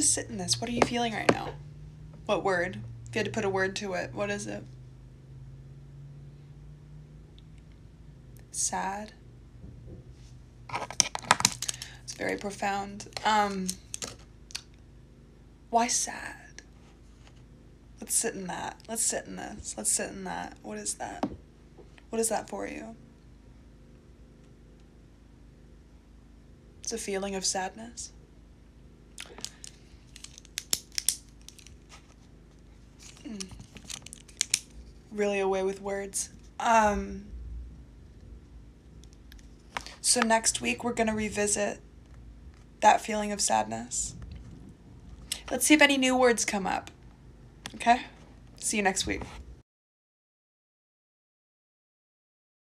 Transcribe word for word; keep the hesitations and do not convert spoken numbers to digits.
just sit in this. What are you feeling right now? What word? If you had to put a word to it, what is it? Sad. It's very profound. Um, why sad? Let's sit in that. Let's sit in this. Let's sit in that. What is that? What is that for you? It's a feeling of sadness. Mm. Really away with words. Um, so next week we're going to revisit that feeling of sadness. Let's see if any new words come up. Okay? See you next week.